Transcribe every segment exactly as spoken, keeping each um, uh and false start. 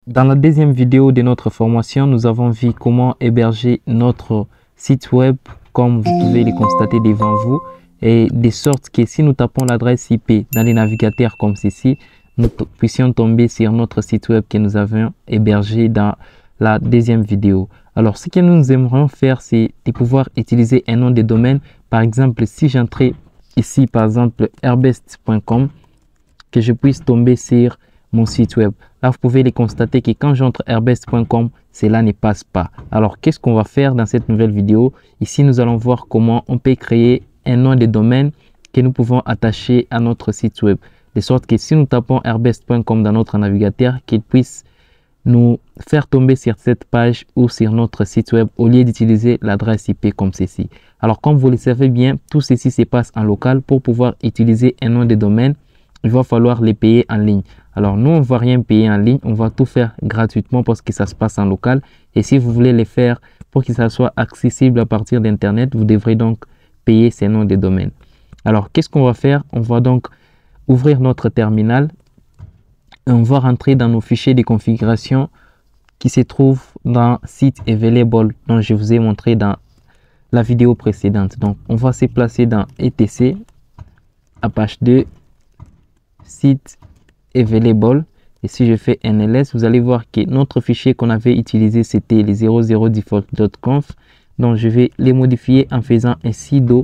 Dans la deuxième vidéo de notre formation, nous avons vu comment héberger notre site web comme vous pouvez le constater devant vous, et de sorte que si nous tapons l'adresse I P dans les navigateurs comme ceci, nous puissions tomber sur notre site web que nous avons hébergé dans la deuxième vidéo. Alors ce que nous aimerions faire, c'est de pouvoir utiliser un nom de domaine. Par exemple, si j'entrais ici par exemple airbest point com, que je puisse tomber sur mon site web. Là, vous pouvez les constater que quand j'entre airbest point com, cela ne passe pas. Alors, qu'est-ce qu'on va faire dans cette nouvelle vidéo? Ici, nous allons voir comment on peut créer un nom de domaine que nous pouvons attacher à notre site web. De sorte que si nous tapons airbest point com dans notre navigateur, qu'il puisse nous faire tomber sur cette page ou sur notre site web au lieu d'utiliser l'adresse I P comme ceci. Alors, comme vous le savez bien, tout ceci se passe en local. Pour pouvoir utiliser un nom de domaine, il va falloir les payer en ligne. Alors nous, on ne va rien payer en ligne, on va tout faire gratuitement parce que ça se passe en local. Et si vous voulez les faire pour que ça soit accessible à partir d'Internet, vous devrez donc payer ces noms de domaine. Alors qu'est-ce qu'on va faire? On va donc ouvrir notre terminal et on va rentrer dans nos fichiers de configuration qui se trouvent dans site available dont je vous ai montré dans la vidéo précédente. Donc on va se placer dans etc Apache deux site available, et si je fais N L S, vous allez voir que notre fichier qu'on avait utilisé, c'était les zéro zéro default point conf. Donc je vais les modifier en faisant un sudo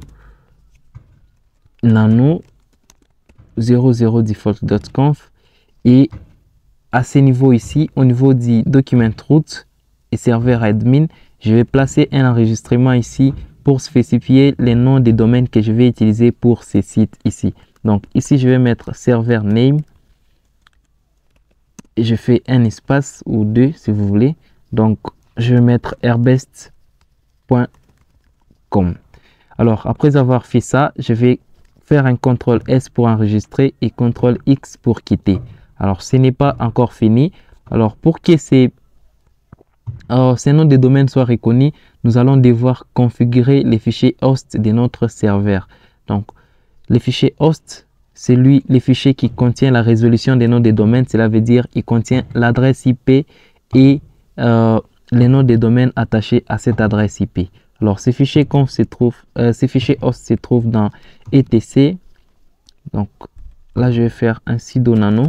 nano zéro zéro default point conf, et à ce niveau ici, au niveau du document root et serveur admin, je vais placer un enregistrement ici pour spécifier les noms des domaines que je vais utiliser pour ces sites ici. Donc ici, je vais mettre serveur name et je fais un espace ou deux si vous voulez. Donc je vais mettre airbest point com. Alors après avoir fait ça, je vais faire un contrôle S pour enregistrer et contrôle X pour quitter. Alors ce n'est pas encore fini. Alors pour que ces, euh, ces noms de domaine soient reconnus, nous allons devoir configurer les fichiers host de notre serveur. Donc le fichier host, c'est lui, le fichier qui contient la résolution des noms de domaine. Cela veut dire qu'il contient l'adresse I P et euh, les noms de domaine attachés à cette adresse I P. Alors, ces fichiers conf se trouvent, euh, ces fichiers host se trouvent dans etc. Donc là, je vais faire un sudo nano,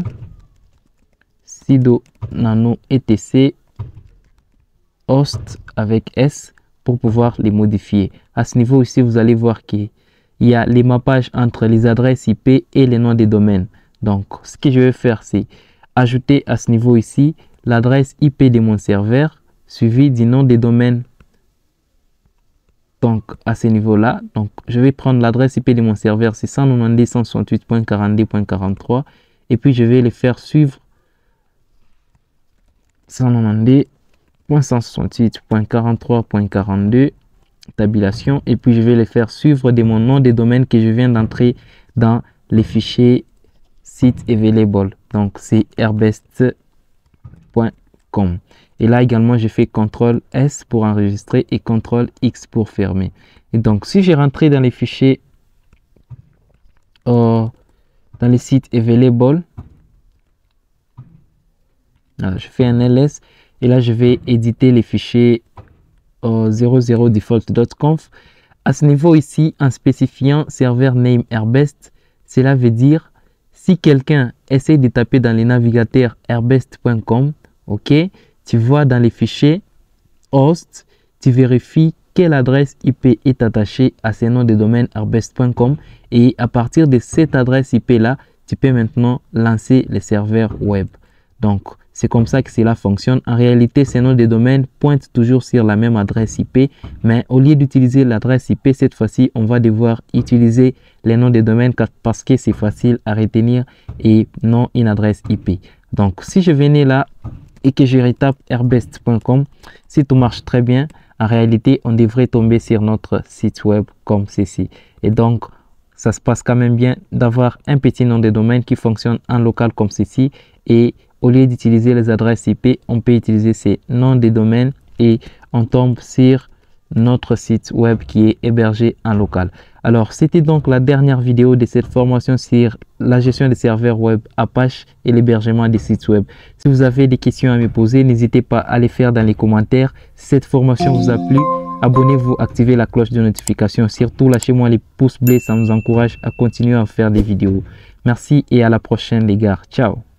sudo nano etc host avec S pour pouvoir les modifier. À ce niveau ici, vous allez voir qu'il il y a les mappages entre les adresses I P et les noms des domaines. Donc, ce que je vais faire, c'est ajouter à ce niveau ici l'adresse I P de mon serveur suivi du nom des domaines. Donc, à ce niveau-là, donc je vais prendre l'adresse I P de mon serveur, c'est cent quatre-vingt-dix point cent soixante-huit point quarante-deux point quarante-trois, et puis je vais le faire suivre cent quatre-vingt-dix point cent soixante-huit point quarante-trois point quarante-deux. Tabulation, et puis je vais les faire suivre de mon nom de domaine que je viens d'entrer dans les fichiers site available. Donc c'est airbest point com, et là également je fais contrôle S pour enregistrer et contrôle X pour fermer. Et donc si j'ai rentré dans les fichiers euh, dans les sites available, alors, je fais un L S et là je vais éditer les fichiers zéro zéro default point conf. À ce niveau ici, en spécifiant serveur name airbest, cela veut dire si quelqu'un essaie de taper dans les navigateurs airbest point com, ok, tu vois dans les fichiers host, tu vérifies quelle adresse I P est attachée à ce nom de domaine airbest point com, et à partir de cette adresse I P là, tu peux maintenant lancer le serveur web. Donc c'est comme ça que cela fonctionne. En réalité, ces noms de domaine pointent toujours sur la même adresse I P, mais au lieu d'utiliser l'adresse I P, cette fois-ci, on va devoir utiliser les noms de domaine parce que c'est facile à retenir et non une adresse I P. Donc, si je venais là et que je retape airbest point com, si tout marche très bien, en réalité, on devrait tomber sur notre site web comme ceci. Et donc, ça se passe quand même bien d'avoir un petit nom de domaine qui fonctionne en local comme ceci, et au lieu d'utiliser les adresses I P, on peut utiliser ces noms de domaine et on tombe sur notre site web qui est hébergé en local. Alors, c'était donc la dernière vidéo de cette formation sur la gestion des serveurs web Apache et l'hébergement des sites web. Si vous avez des questions à me poser, n'hésitez pas à les faire dans les commentaires. Si cette formation vous a plu, abonnez-vous, activez la cloche de notification. Surtout, lâchez-moi les pouces bleus, ça nous encourage à continuer à faire des vidéos. Merci et à la prochaine les gars. Ciao.